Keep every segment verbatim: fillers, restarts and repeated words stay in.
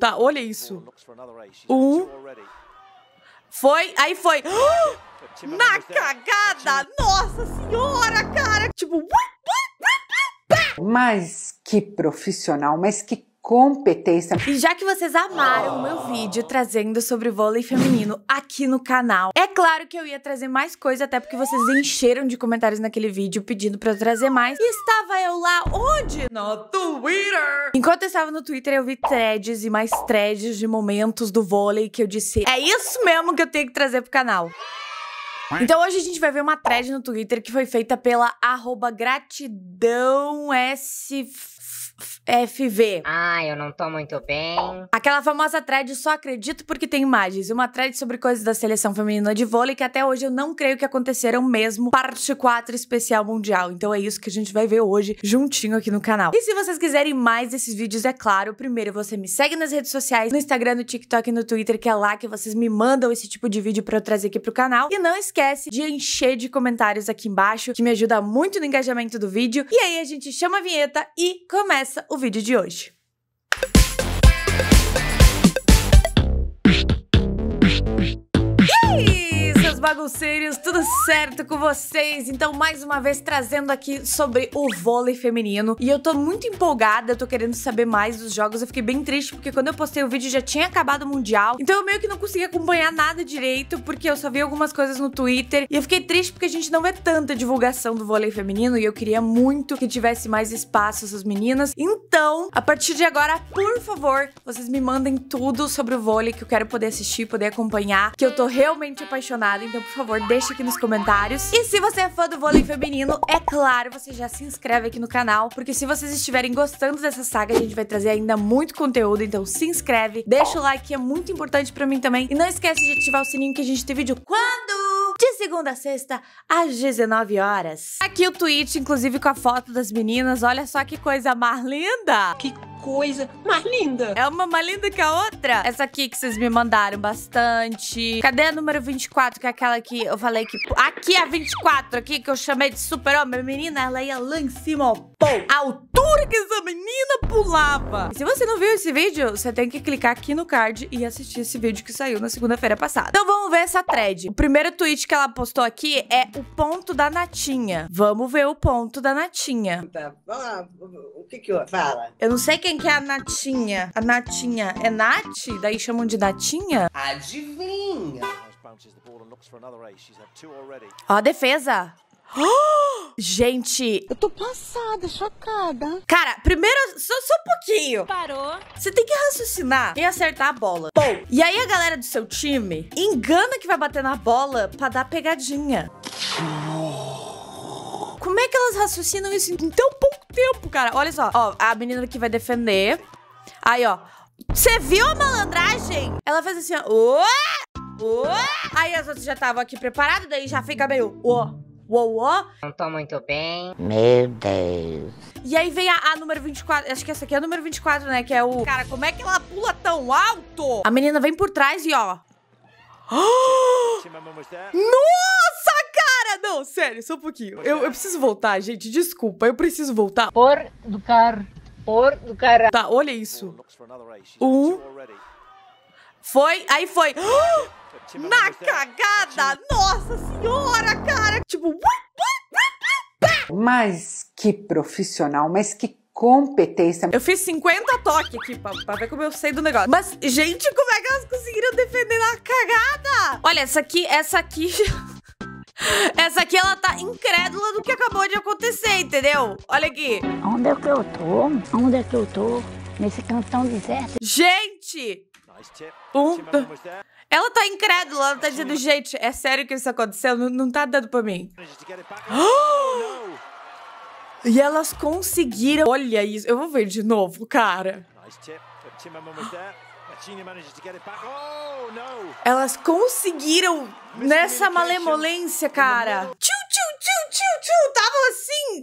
Tá, olha isso. Um. Foi, aí foi. Na cagada! Nossa senhora, cara! Tipo... Mas que profissional, mas que competência. E já que vocês amaram o meu vídeo trazendo sobre vôlei feminino aqui no canal, é claro que eu ia trazer mais coisa, até porque vocês encheram de comentários naquele vídeo pedindo pra eu trazer mais. E estava eu lá, onde? No Twitter! Enquanto eu estava no Twitter, eu vi threads e mais threads de momentos do vôlei que eu disse, é isso mesmo que eu tenho que trazer pro canal. Então hoje a gente vai ver uma thread no Twitter que foi feita pela arroba gratidão S F V. Ah, eu não tô muito bem. Aquela famosa thread Só Acredito Porque Tem Imagens. Uma thread sobre coisas da seleção feminina de vôlei que até hoje eu não creio que aconteceram mesmo. Parte quatro especial mundial. Então é isso que a gente vai ver hoje juntinho aqui no canal. E se vocês quiserem mais desses vídeos, é claro, primeiro você me segue nas redes sociais, no Instagram, no TikTok e no Twitter, que é lá que vocês me mandam esse tipo de vídeo pra eu trazer aqui pro canal. E não esquece de encher de comentários aqui embaixo, que me ajuda muito no engajamento do vídeo. E aí a gente chama a vinheta e começa o vídeo de hoje. Bagunceiros, tudo certo com vocês? Então, mais uma vez, trazendo aqui sobre o vôlei feminino. E eu tô muito empolgada, eu tô querendo saber mais dos jogos. Eu fiquei bem triste, porque quando eu postei o vídeo já tinha acabado o Mundial. Então eu meio que não consegui acompanhar nada direito, porque eu só vi algumas coisas no Twitter. E eu fiquei triste porque a gente não vê tanta divulgação do vôlei feminino. E eu queria muito que tivesse mais espaço essas meninas. Então, a partir de agora, por favor, vocês me mandem tudo sobre o vôlei que eu quero poder assistir, poder acompanhar. Que eu tô realmente apaixonada. Então, por favor, deixa aqui nos comentários. E se você é fã do vôlei feminino, é claro, você já se inscreve aqui no canal, porque se vocês estiverem gostando dessa saga, a gente vai trazer ainda muito conteúdo, então se inscreve, deixa o like, que é muito importante pra mim também. E não esquece de ativar o sininho, que a gente tem vídeo quando? De segunda a sexta, às dezenove horas. Aqui o tweet, inclusive com a foto das meninas, olha só que coisa mais linda! Que coisa mais linda! É uma mais linda que a outra. Essa aqui que vocês me mandaram bastante. Cadê a número vinte e quatro, que é aquela que eu falei que... Aqui a vinte e quatro, aqui que eu chamei de super-homem. Menina, ela ia lá em cima, ó. Pô, a altura que essa menina pulava. E se você não viu esse vídeo, você tem que clicar aqui no card e assistir esse vídeo que saiu na segunda-feira passada. Então vamos ver essa thread. O primeiro tweet que ela postou aqui é o ponto da Natinha. Vamos ver o ponto da Natinha. Ah, o que que fala? Eu não sei quem que é a Natinha. A Natinha é Nath? Daí chamam de Natinha? Adivinha? Ó a defesa. Oh, gente, eu tô passada, chocada. Cara, primeiro, só, só um pouquinho. Parou. Você tem que raciocinar e acertar a bola. Bom, e aí a galera do seu time engana que vai bater na bola pra dar pegadinha. Como é que elas raciocinam isso em tão pouco tempo, cara? Olha só, ó, a menina que vai defender. Aí, ó, você viu a malandragem? Ela fez assim, ó. Ué! Ué! Aí as outras já estavam aqui preparadas, daí já fica meio... Ó. Uou, uou. Não tô muito bem. Meu Deus. E aí vem a, a número vinte e quatro. Acho que essa aqui é a número vinte e quatro, né? Que é o... Cara, como é que ela pula tão alto? A menina vem por trás e ó... Nossa, cara! Não, sério, só um pouquinho. Eu, eu preciso voltar, gente. Desculpa, eu preciso voltar. Por do car... Por do cara... Tá, olha isso. Um... Foi, aí foi... Na cagada! Nossa senhora, cara! Tipo... Mas que profissional, mas que competência. Eu fiz cinquenta toques aqui pra, pra ver como eu sei do negócio. Mas, gente, como é que elas conseguiram defender na cagada? Olha, essa aqui, essa aqui... Essa aqui, ela tá incrédula do que acabou de acontecer, entendeu? Olha aqui. Onde é que eu tô? Onde é que eu tô? Nesse cantão deserto? Gente! Um... Ela tá incrédula, ela tá dizendo, gente, é sério que isso aconteceu? Não, não tá dando pra mim. E elas conseguiram... Olha isso, eu vou ver de novo, cara. Elas conseguiram nessa malemolência, cara. Tchu, tchu, tchu, tchu, tchu, tava assim.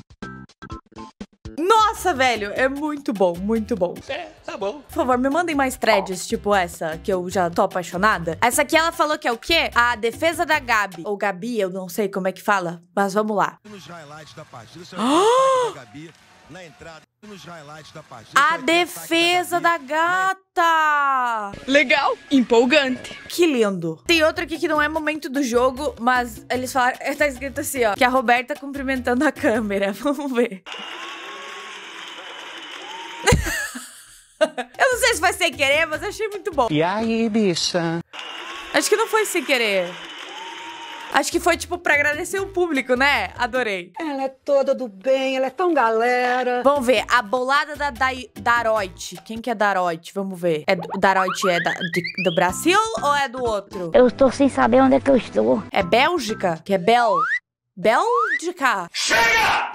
Nossa, velho, é muito bom, muito bom. É, tá bom. Por favor, me mandem mais threads, tipo essa, que eu já tô apaixonada. Essa aqui, ela falou que é o quê? A defesa da Gabi. Ou Gabi, eu não sei como é que fala, mas vamos lá. Nos highlights da partida, você vai Gabi na entrada. A defesa da gata! Legal, empolgante. Que lindo. Tem outro aqui que não é momento do jogo, mas eles falaram... Tá escrito assim, ó. Que a Roberta cumprimentando a câmera. Vamos ver. Eu não sei se foi sem querer, mas achei muito bom. E aí, bicha? Acho que não foi sem querer. Acho que foi, tipo, pra agradecer o público, né? Adorei. Ela é toda do bem, ela é tão galera. Vamos ver. A bolada da Dai- Daroit. Quem que é Daroit? Vamos ver. É do, Daroit é da, de- do Brasil ou é do outro? Eu estou sem saber onde é que eu estou. É Bélgica? Que é Bel... Bélgica? Chega!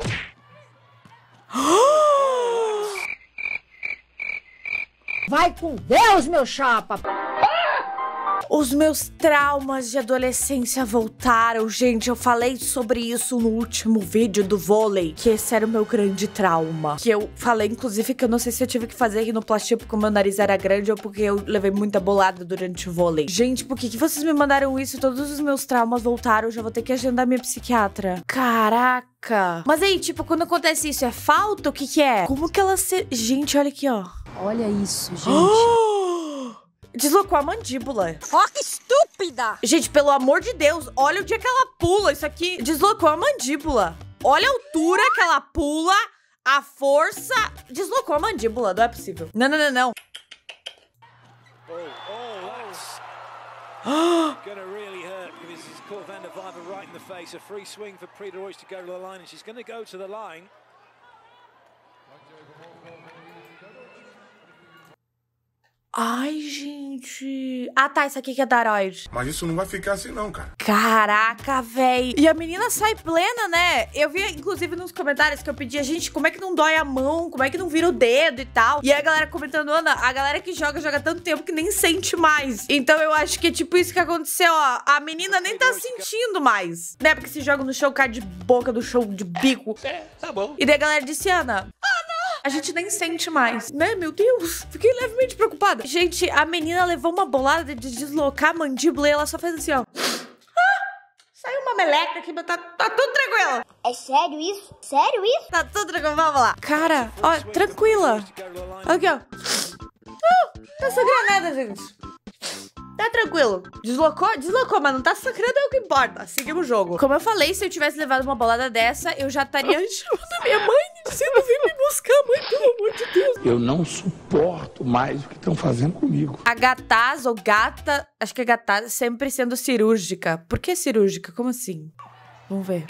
Vai com Deus, meu chapa! Os meus traumas de adolescência voltaram, gente. Eu falei sobre isso no último vídeo do vôlei, que esse era o meu grande trauma. Que eu falei, inclusive, que eu não sei se eu tive que fazer rinoplastia porque o meu nariz era grande ou porque eu levei muita bolada durante o vôlei. Gente, por que que vocês me mandaram isso? Todos os meus traumas voltaram. Eu já vou ter que agendar minha psiquiatra. Caraca. Mas aí, tipo, quando acontece isso, é falta? O que que é? Como que ela se... Gente, olha aqui, ó. Olha isso, gente. Deslocou a mandíbula. Ó, que estúpida! Gente, pelo amor de Deus, olha o dia que ela pula. Isso aqui deslocou a mandíbula. Olha a altura que ela pula, a força. Deslocou a mandíbula, não é possível. Não, não, não, não. Oh, oh, that's gonna really hurt because this is caught Van der Weiver right in the face. A free swing for Prida Royce to go to the line, and she's gonna go to the line. Ai, gente. Ah, tá. Isso aqui que é Daroid. Mas isso não vai ficar assim não, cara. Caraca, véi. E a menina sai plena, né? Eu vi, inclusive, nos comentários que eu pedia, gente, como é que não dói a mão? Como é que não vira o dedo e tal? E a galera comentando, Ana, a galera que joga, joga tanto tempo que nem sente mais. Então eu acho que é tipo isso que aconteceu, ó. A menina nem tá sentindo mais. Né? Porque se joga no chão, cai de boca do chão, de bico. É, tá bom. E daí a galera disse, Ana... A gente nem sente mais, né? Meu Deus, fiquei levemente preocupada. Gente, a menina levou uma bolada de deslocar a mandíbula e ela só fez assim, ó. Ah, saiu uma meleca aqui, mas tá, tá tudo tranquilo. É sério isso? Sério isso? Tá tudo tranquilo, vamos lá. Cara, ó, tranquila. Aqui, ó. Não, tá sangrando nada, gente. Tá tranquilo. Deslocou? Deslocou, mas não tá sangrando, é o que importa. Seguimos o jogo. Como eu falei, se eu tivesse levado uma bolada dessa, eu já estaria chamando a minha mãe dizendo, vem me buscar, mãe, pelo amor de Deus. Eu não suporto mais o que estão fazendo comigo. A Gataz, ou gata, acho que é Gataz, sempre sendo cirúrgica. Por que cirúrgica? Como assim? Vamos ver.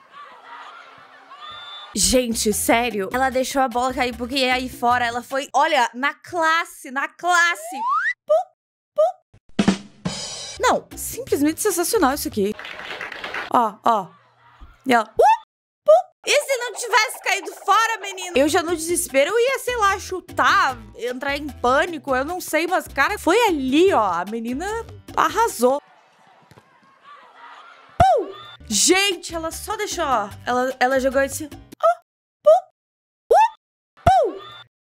Gente, sério, ela deixou a bola cair porque aí fora ela foi, olha, na classe, na classe. Pum, pum. Não, simplesmente sensacional isso aqui. Ó, ó. E ela, uh, pum. E se não tivesse caído fora, menino? Eu já no desespero eu ia, sei lá, chutar, entrar em pânico, eu não sei, mas, cara, foi ali, ó. A menina arrasou. Pum. Gente, ela só deixou, ó. Ela, ela jogou assim, ó, pum, uh, pum,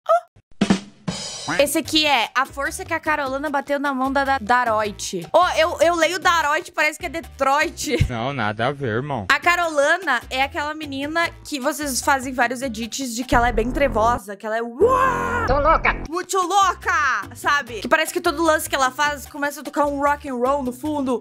ó. Esse aqui é a força que a Carolina bateu na mão da, da Daroit. Ó, oh, eu, eu leio Daroit, parece que é Detroit. Não, nada a ver, irmão. A Carolina é aquela menina que vocês fazem vários edits de que ela é bem trevosa, que ela é... Uau! Tô louca! Muito louca, sabe? Que parece que todo lance que ela faz começa a tocar um rock and roll no fundo.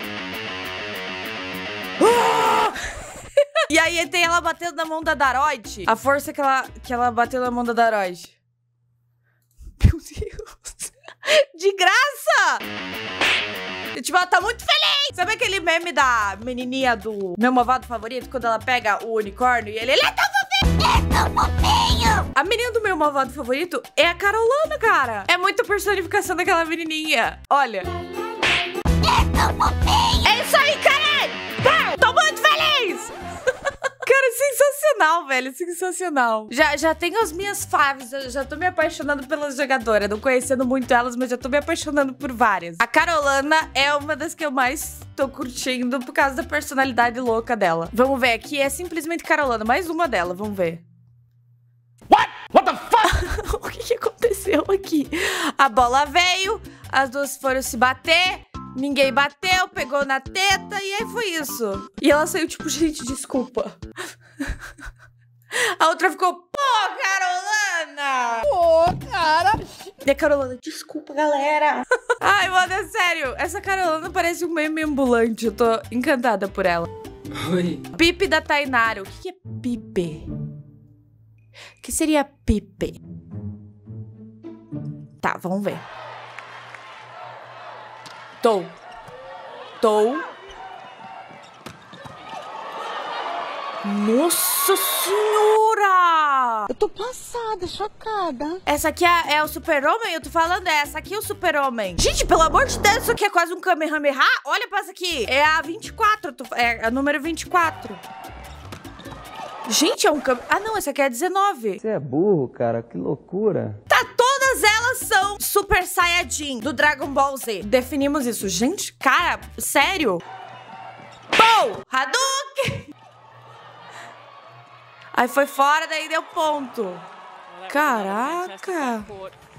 Ah! E aí tem ela batendo na mão da Daroit. A força que ela, que ela bateu na mão da Daroit. Meu Deus. De graça! Tipo, ela tá muito feliz. Sabe aquele meme da menininha do meu malvado favorito? Quando ela pega o unicórnio e ele... Ele é tão fofinho! É tão fofinho! A menina do meu malvado favorito é a Carolina, cara. É muita personificação daquela menininha. Olha. É tão fofinho! É isso aí, caralho! Tô muito feliz! Cara, sensacional, velho, sensacional. Já, já tenho as minhas faves, eu já tô me apaixonando pelas jogadoras. Não conhecendo muito elas, mas já tô me apaixonando por várias. A Carolina é uma das que eu mais tô curtindo por causa da personalidade louca dela. Vamos ver, aqui é simplesmente Carolina, mais uma dela, vamos ver. What? What the fuck? O que que aconteceu aqui? A bola veio, as duas foram se bater... Ninguém bateu, pegou na teta e aí foi isso. E ela saiu tipo, gente, desculpa. A outra ficou, pô, Carolana! Pô, cara. E a Carolana, desculpa, galera. Ai, mano, é sério. Essa Carolana parece um meme ambulante. Eu tô encantada por ela. Oi. Pipe da Tainara. O que, que é pipe? O que seria pipe? Tá, vamos ver. Tô. Tô. Nossa senhora! Eu tô passada, chocada. Essa aqui é, é o super-homem? Eu tô falando, é essa aqui é o super-homem. Gente, pelo amor de Deus, isso aqui é quase um Kamehameha. Olha pra essa aqui. É a vinte e quatro, é a número vinte e quatro. Gente, é um Kamehameha. Ah, não, essa aqui é a dezenove. Você é burro, cara, que loucura. Tá, todas elas são Super Saiyajin do Dragon Ball Z. Definimos isso. Gente, cara, sério? Pou! Hadouken! Aí foi fora, daí deu ponto. Caraca.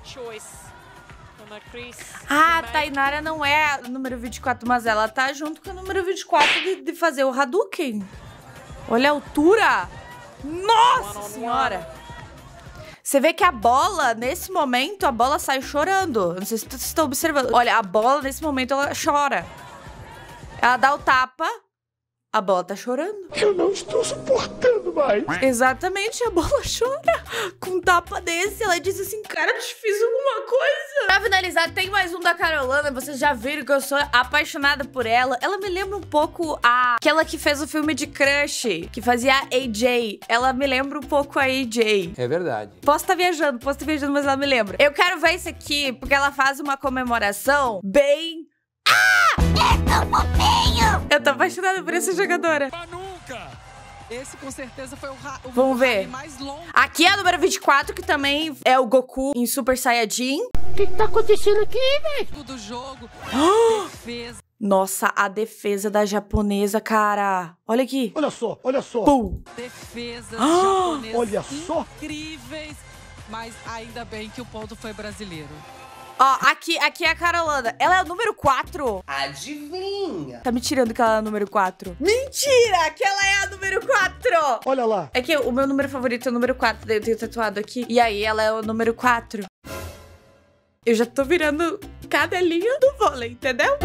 Ah, a Tainara não é o número vinte e quatro, mas ela tá junto com o número vinte e quatro de, de fazer o Hadouken. Olha a altura. Nossa senhora. Você vê que a bola, nesse momento, a bola sai chorando. Não sei se vocês estão observando. Olha, a bola, nesse momento, ela chora. Ela dá o tapa. A bola tá chorando. Eu não estou suportando mais. Exatamente, a bola chora. Com um tapa desse, ela diz assim, cara, eu te fiz alguma coisa. Pra finalizar, tem mais um da Carolana. Vocês já viram que eu sou apaixonada por ela. Ela me lembra um pouco a... aquela que fez o filme de Crush, que fazia a A J. Ela me lembra um pouco a A J. É verdade. Posso estar viajando, posso estar viajando, mas ela me lembra. Eu quero ver isso aqui, porque ela faz uma comemoração bem... Ah! É tão fofinho! Eu tô apaixonada por essa jogadora. Nunca. Esse com certeza foi o, o Vamos ver. mais longo. Aqui é a número vinte e quatro, que também é o Goku em Super Saiyajin. O que, que tá acontecendo aqui, velho? Do jogo. Defesa. Nossa, a defesa da japonesa, cara. Olha aqui. Olha só, olha só. Pum. Defesas Ah, japonesas olha só. incríveis. Mas ainda bem que o ponto foi brasileiro. Ó, aqui, aqui é a Carolana. Ela é o número quatro. Adivinha? Tá me tirando que ela é a número quatro. Mentira! Que ela é a número quatro! Olha lá. É que o meu número favorito é o número quatro. Daí eu tenho tatuado aqui. E aí, ela é o número quatro. Eu já tô virando cadelinha do vôlei, entendeu?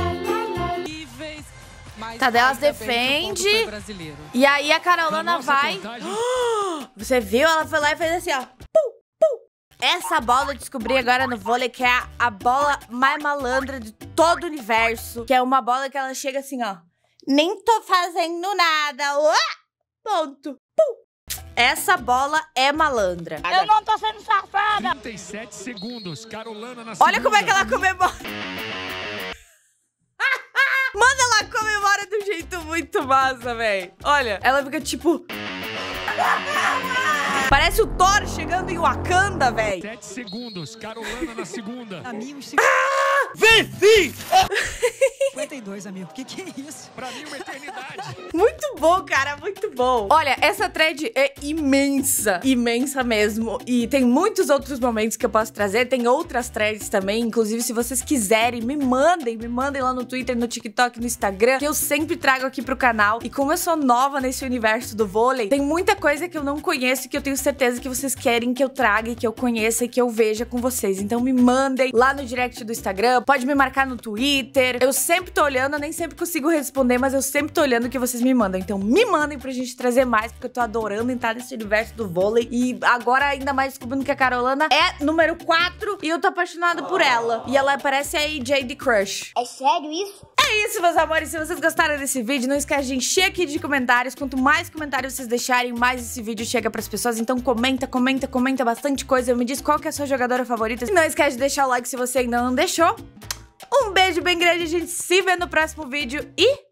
Tá, delas defende. E aí, a Carolana vai... Você viu? Ela foi lá e fez assim, ó. Essa bola eu descobri agora no vôlei, que é a, a bola mais malandra de todo o universo. Que é uma bola que ela chega assim, ó. Nem tô fazendo nada. Uá! Ponto. Pum. Essa bola é malandra. Eu não tô sendo safada. trinta e sete segundos, Carolana na Olha como é que ela comemora. Mano, ela comemora de um jeito muito massa, velho. Olha, ela fica tipo... Parece o Thor chegando em Wakanda, velho. sete segundos, Carolana na segunda. Amigo, ah! Venci! cinquenta e dois, amigo. Que que é isso? Pra mim, uma eternidade. Muito bom, cara, muito bom. Olha, essa thread é imensa, imensa mesmo. E tem muitos outros momentos que eu posso trazer. Tem outras threads também. Inclusive, se vocês quiserem, me mandem. Me mandem lá no Twitter, no TikTok, no Instagram, que eu sempre trago aqui pro canal. E como eu sou nova nesse universo do vôlei, tem muita coisa que eu não conheço e que eu tenho certeza que vocês querem que eu traga e que eu conheça e que eu veja com vocês. Então me mandem lá no direct do Instagram, pode me marcar no Twitter. Eu sempre tô olhando, eu nem sempre consigo responder, mas eu sempre tô olhando o que vocês me mandam. Então me mandem pra gente trazer mais, porque eu tô adorando entrar nesse universo do vôlei. E agora ainda mais descobrindo que a Carolana é número quatro e eu tô apaixonada por ela. E ela parece a A J de Crush. É sério isso? É isso, meus amores. Se vocês gostaram desse vídeo, não esquece de encher aqui de comentários. Quanto mais comentários vocês deixarem, mais esse vídeo chega pras pessoas. Então comenta, comenta, comenta bastante coisa. Me diz qual que é a sua jogadora favorita. E não esquece de deixar o like se você ainda não deixou. Um beijo bem grande, a gente se vê no próximo vídeo e...